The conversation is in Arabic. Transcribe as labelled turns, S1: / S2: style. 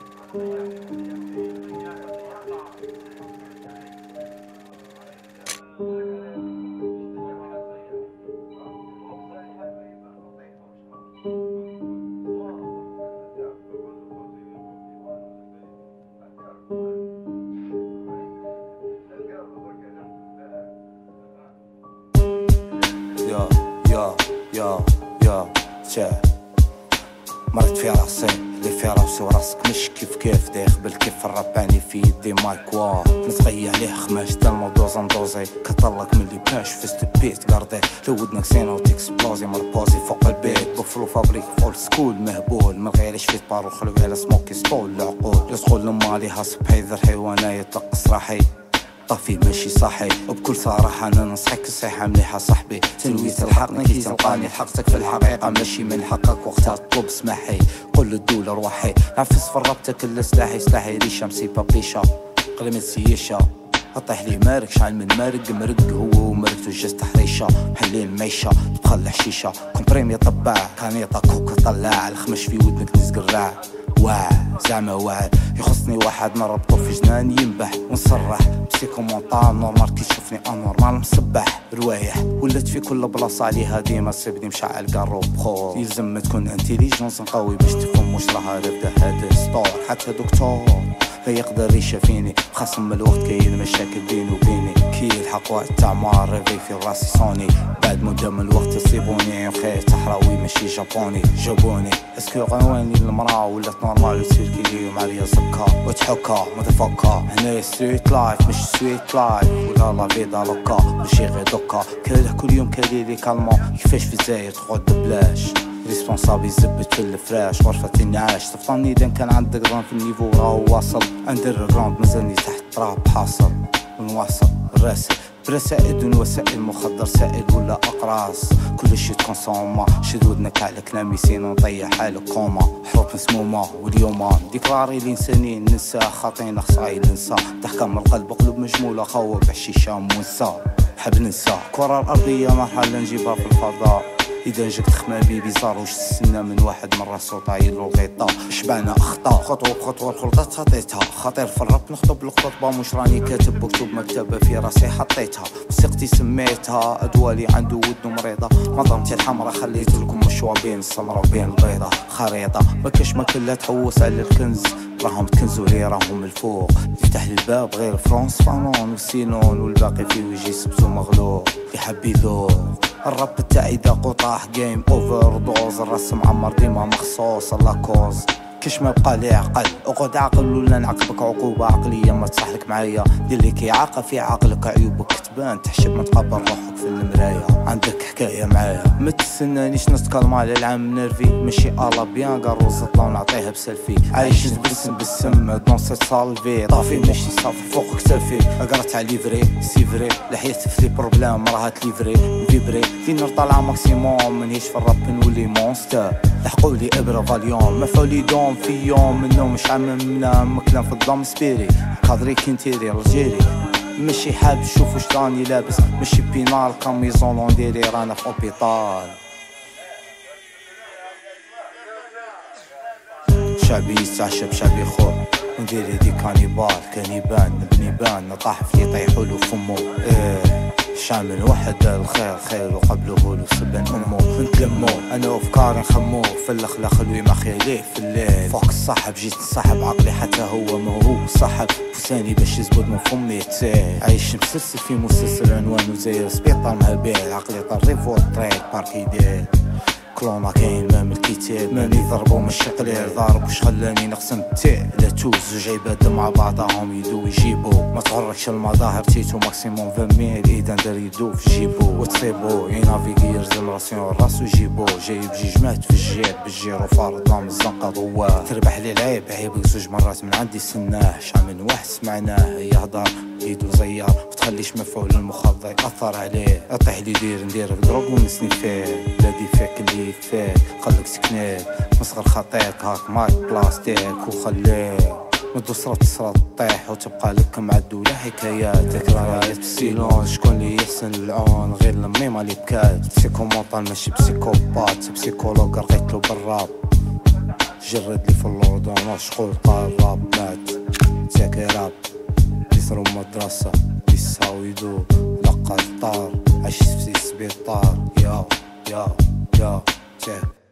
S1: يا مرت في راسي اللي في راسي وراسك مش كيف دايخ بالكيف الرباني في يدي مايك نتغيى عليه خماش دالمو دوزي كطلق من اللي باش فست بيت قردي لو ودنك سينا وتكسبلوزي مربوزي فوق البيت بفلو فابريك فول سكول مهبول من غير شفيت بارو خلوي على سموكي ستول العقول يسقول لمالي هاسب حيذر حيوانا يطلق صراحي طفي ماشي صحي وبكل صراحة أنا نصحك الصيحة مليحة صاحبي تنويت الحق كي تلقاني حقتك في الحقيقة ماشي من حقك وقتها تطلب سماحي قول للدولة روحي نعفس في ربتك اللي سلاحي ريشة مسي بابيشة قلمت سيشة أطيح لي مارك شعل من مرق هو ومرقتو جاز تحريشة محلين ميشة تبقى الحشيشة كومبريمي طباع كان يطاكوك طلع الخمش في ودنك نزقراع زعما واعر يخصني واحد نربطو في جنان ينبح ونصرح بسيكو مونطال نورمال كي تشوفني انورمال مصبح روايح ولات في كل بلاصة عليها ديما سيبني مشعل قارو بخور يلزم تكون انتيليجونس قوي باش تفهم واش راه ربدا هذا ستور حتى دكتور لا يقدر يشافيني خاصم الوقت كاين مشاكل بيني وبيني كي الحق وقت تعمار ريفي في راسي صوني بعد مدة من الوقت يصيبوني خير صحراوي ماشي جابوني جابوني اسكو غنواني المرا ولات نورمال وتصير كيلي ومعليا زكا وتحكا مذفكا هنا ستريت لايف مش سويت لايف ولا لا فيدا لوكا ماشي غير دوكا كاله كل يوم كاليلي كالمون كيفاش في الجزائر تقعد بلاش ريسبونسابل يزبط في الفراش غرفة النعاش تفطني إذا كان عندك ظن في النيفو راهو واصل اندر جراوند مازالني تحت التراب حاصل ونواصل الراسل برسائل وسائل مخدر سائل ولا أقراص كل شي تكونسوما شد ودنك على كلامي سينو نطيح حالك كوما حروف مسمومة واليوم ديكلاري الإنسانين ننسى خاطينا خصايل ننسى ضحكة من القلب قلوب مجمولة خوب بحشيشة موسى حب ننسى كرة الأرضية مرحلة نجيبها في الفضاء إذا جاك تخمامي بيزار واش تستنى من واحد من راسو طايلو الغيطة شبعنا أخطاء خطوة بخطوة الخلطات خطيتها خطير في الرب نخطب الخطبة مش راني كاتب بكتب مكتبة في راسي حطيتها موسيقتي سميتها أدوالي عنده ودو مريضة نظمتي الحمرا خليت لكم مشوا بين السمرة وبين البيضة خريطة مكاش ما كلها تحوس على الكنز راهم تكنزوا لي راهم الفوق يفتح لي الباب غير فرونس فانون وسينون والباقي فيه ويجي سبتو مغلوب يحب يذوق الراب تاعي ذا قطاح جيم اوفر دوز الرسم عمر ديما مخصوص اللاكوز كاش ما بقى لي عقل اقعد عقل ولا نعاقبك عقوبة عقلية ما تصحلك معايا دير لي كي عاقة في عقلك عيوبك تبان تحشب ما تقبل روحك في المراية عندك حكاية معايا ما تستنانيش نتكلم على العام نرفي ماشي الا بيان قاروز طلع ونعطيها بسلفي عايش بالسم دون سيت سالفي طافي ماشي صافي فوق كتافي قرات على ليفري سيفري لحيت في لي بروبلام راها تليفري فيبري فين طالعة ماكسيموم منهيش في الراب نولي مونستر لحقولي ابرة فاليوم مفعولي دوم في يوم منو مش عمم منام مكلام في الضم سبيري كادري كنتيري رجيري ماشي حاب شوف واش راني لابس ماشي بينار كاميزون نديري رانا في اوبيطال شعبي يستعشب شعبي خور ندير يدي كانيبال نبني بان نطاح في يطيحوا له فمو شامل وحد الخير خير وقبله له سبن امه نتلمو انا وافكاري نخمو في الاخلاق خلوي ما خيليه في الليل فوق الصاحب جيت نصاحب عقلي حتى هو ما هو صاحب فساني باش يزبط من فمي تسيل عايش مسلسل في مسلسل عنوانه زي سبيطار مهبيل عقلي طريف والطريق باركي ديل كلونا كاين ما من الكتاب ماني ضربو ماشي قليل ضارب واش خلاني نقسم التاع لا توز زوج عباد مع بعضهم يدو يجيبو ما تغركش المظاهر تيتو ماكسيموم 20 ميل اذا دار يدو في جيبو وتصيبو ينافيكي يرزم راسيون راسو جيبو جايب جمعت في الجيب بالجيرو فارض من الزنقة ضواه تربح لي العيب عيبك زوج مرات من عندي سناه شحال من واحد سمعناه يهضر يدو زيار متخليش مفعول المخدر يأثر عليه اطيح لي ندير دروب ونسني فيه لا دي فيك اللي فيك خليك سكنيك مصغر خطيك هاك مايك بلاستيك وخليك مدوس رات طيح وتبقى لك معدولة حكايات ذكريات بسيلون شكون اللي يحسن العون غير لمي مالي بكات بسيكو موطن ماشي بسيكوبات بسيكولوج رقيتلو بالراب جرد لي في الأردن شغل طار راب مات تاكي راب يصرو مدرسة يساويدو لقى الطار عايش في سبيطار يا تاك